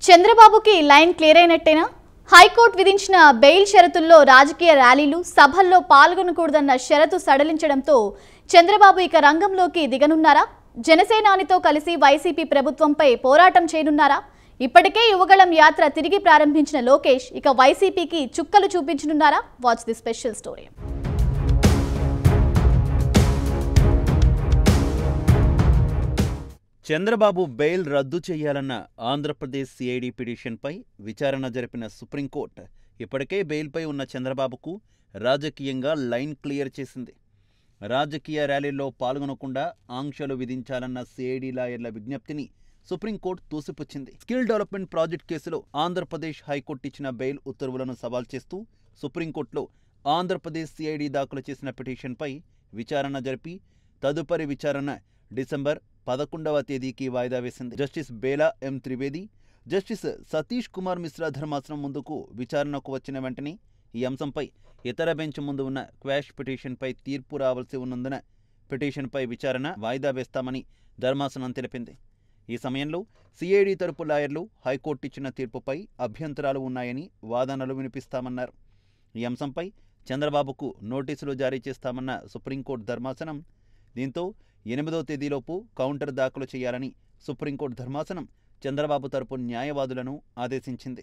చంద్రబాబుకి line clear అయినట్టేనా? High court విధించిన బెయిల్ షరతుల్లో రాజకీయ ర్యాలీలు సభల్లో పాల్గొనకూడదన్న షరతు సడలించడంతో చంద్రబాబు ఇక రంగంలోకి దిగనున్నారా? జనసేనానితో కలిసి వైసీపీ ప్రభుత్వంపై పోరాటం చేయనున్నారా? ఇప్పటికే యువగళం యాత్ర తిరిగి ప్రారంభించిన లోకేష్ ఇక వైసీపీకి చుక్కలు చూపించనున్నారా? Watch the special story. Chandrababu bail రద్దు చేయాలన్న ఆంధ్రప్రదేశ్ సిఐడి పిటిషన్పై విచారణ జరిపిన సుప్రీంకోర్టు ఇప్పటికే బెయిల్పై ఉన్న చంద్రబాబుకు రాజకీయంగా లైన్ క్లియర్ చేసింది. రాజకీయ ర్యాలీల్లో పాల్గొనకుండా ఆంక్షలు విధించాలన్న సిఐడి లాయర్ల విజ్ఞప్తిని సుప్రీంకోర్టు తోసిపుచ్చింది. స్కిల్ డెవలప్మెంట్ ప్రాజెక్ట్ కేసులో ఆంధ్రప్రదేశ్ హైకోర్టు ఇచ్చిన బెయిల్ ఉత్తర్వులను సవాల్ చేస్తూ సుప్రీంకోర్టులో ఆంధ్రప్రదేశ్ సిఐడి దాఖలు చేసిన పిటిషన్పై విచారణ జరిపి తదుపరి విచారణ డిసెంబర్ 11వ తేదీకి వాయిదా వేసింది. Justice Bela M Trivedi, justice Satish Kumar Mishra ధర్మాసనం ముందుకు విచారణకు వచ్చిన వెంటనే ఈ అంశంపై ఇతర బెంచ్ ముందు ఉన్న క్వాష్ పిటిషన్పై తీర్పు రావాల్సి ఉన్నందున పిటిషన్పై విచారణ వాయిదా వేస్తామని ధర్మాసనం తెలిపింది. ఈ సమయంలో సిఐడి తరపు లాయర్లు హైకోర్టు ఇచ్చిన తీర్పుపై అభ్యంతరాలు ఉన్నాయని వాదనలు వినిపిస్తామన్నారు. ఈ అంశంపై చంద్రబాబుకు నోటీసులు జారీ చేస్తామన్న సుప్రీంకోర్టు ధర్మాసనం దీంతో 8వ తేదీలోపు కౌంటర్ దాఖలు చేయాలని సుప్రీంకోర్టు ధర్మాసనం చంద్రబాబు తరపు న్యాయవాదులను ఆదేశించింది.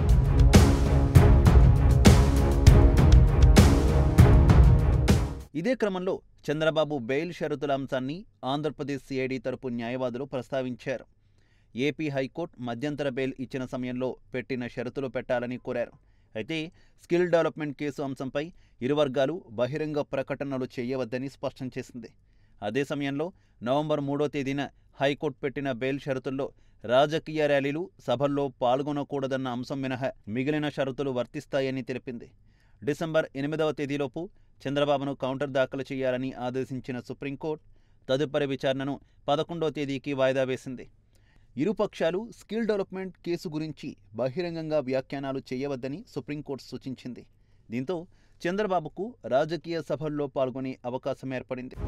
ఇదే క్రమంలో చంద్రబాబు బెయిల్ షరతుల అంశాన్ని ఆంధ్రప్రదేశ్ సిఐడి తరపు న్యాయవాదులు ప్రస్తావించారు. ఏపీ హైకోర్టు మధ్యంతర బెయిల్ ఇచ్చిన సమయంలో పెట్టిన షరతులు పెట్టాలని కోరారు. అయితే స్కిల్ డెవలప్మెంట్ కేసు అంశంపై ఇరు వర్గాలు బహిరంగ ప్రకటనలు చేయవద్దని స్పష్టం చేసింది. అదే సమయంలో నవంబర్ 3వ తేదీన హైకోర్టు పెట్టిన బెయిల్ షరతుల్లో రాజకీయ ర్యాలీలు సభల్లో పాల్గొనకూడదన్న అంశం మినహా మిగిలిన షరతులు వర్తిస్తాయని తెలిపింది. డిసెంబర్ 8వ తేదీలోపు చంద్రబాబును కౌంటర్ దాఖలు చేయాలని ఆదేశించిన సుప్రీంకోర్టు తదుపరి విచారణను 11వ తేదీకి వాయిదా వేసింది. ఇరుపక్షాలు స్కిల్ డెవలప్మెంట్ కేసు గురించి బహిరంగంగా వ్యాఖ్యానాలు చేయవద్దని సుప్రీంకోర్టు సూచించింది. దీంతో చంద్రబాబుకు రాజకీయ సభల్లో పాల్గొనే అవకాశం ఏర్పడింది.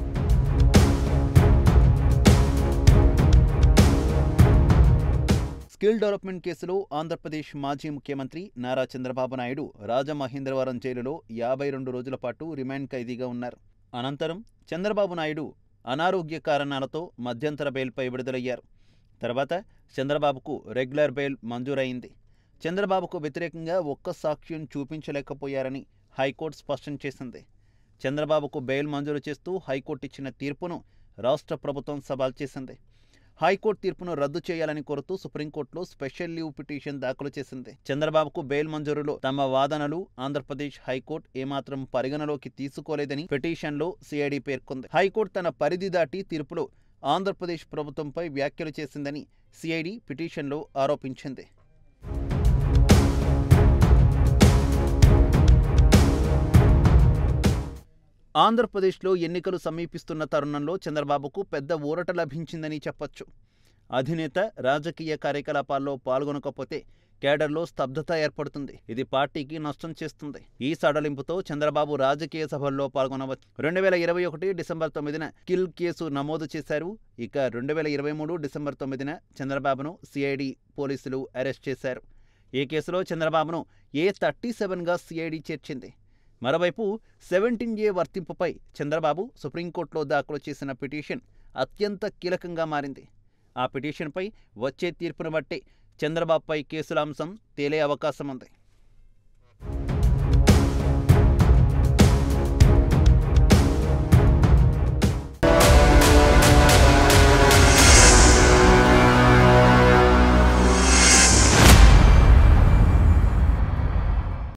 స్కిల్ డెవలప్మెంట్ కేసులో ఆంధ్రప్రదేశ్ మాజీ ముఖ్యమంత్రి నారా చంద్రబాబు నాయుడు రాజమహేంద్రవరం జైలులో 52 రోజుల పాటు రిమాండ్ ఖైదీగా ఉన్నారు. అనంతరం చంద్రబాబు నాయుడు అనారోగ్య కారణాలతో మధ్యంతర బెయిల్పై విడుదలయ్యారు. తర్వాత చంద్రబాబుకు రెగ్యులర్ బెయిల్ మంజూరైంది. చంద్రబాబుకు వ్యతిరేకంగా ఒక్క సాక్ష్యం చూపించలేకపోయారని హైకోర్టు స్పష్టం చేసింది. చంద్రబాబుకు బెయిల్ మంజూరు చేస్తూ హైకోర్టు ఇచ్చిన తీర్పును రాష్ట్ర ప్రభుత్వం సవాల్ చేసింది. హైకోర్టు తీర్పును రద్దు చేయాలని కోరుతూ సుప్రీంకోర్టులో స్పెషల్ లీవ్ పిటిషన్ దాఖలు చేసింది. చంద్రబాబుకు బెయిల్ మంజూరులో తమ వాదనలు ఆంధ్రప్రదేశ్ హైకోర్టు ఏమాత్రం పరిగణలోకి తీసుకోలేదని పిటిషన్లో సిఐడి పేర్కొంది. హైకోర్టు తన పరిధి దాటి తీర్పులో ఆంధ్రప్రదేశ్ ప్రభుత్వంపై వ్యాఖ్యలు చేసిందని సిఐడి పిటిషన్లో ఆరోపించింది. ఆంధ్రప్రదేశ్లో ఎన్నికలు సమీపిస్తున్న తరుణంలో చంద్రబాబుకు పెద్ద ఊరట లభించిందని చెప్పొచ్చు. అధినేత రాజకీయ కార్యకలాపాల్లో పాల్గొనకపోతే కేడర్లో స్తబ్దత ఏర్పడుతుంది. ఇది పార్టీకి నష్టం చేస్తుంది. ఈ సడలింపుతో చంద్రబాబు రాజకీయ సభల్లో పాల్గొనవచ్చు. 2021 డిసెంబర్ 9న స్కిల్ కేసు నమోదు చేశారు. ఇక 2023 డిసెంబర్ 9న చంద్రబాబును సిఐడి పోలీసులు అరెస్ట్ చేశారు. ఈ కేసులో చంద్రబాబును A37గా సిఐడి చేర్చింది. మరోవైపు 17A వర్తింపుపై చంద్రబాబు సుప్రీంకోర్టులో దాఖలు చేసిన పిటిషన్ అత్యంత కీలకంగా మారింది. ఆ పిటిషన్పై వచ్చే తీర్పును బట్టి చంద్రబాబుపై కేసుల అంశం తేలే అవకాశం ఉంది.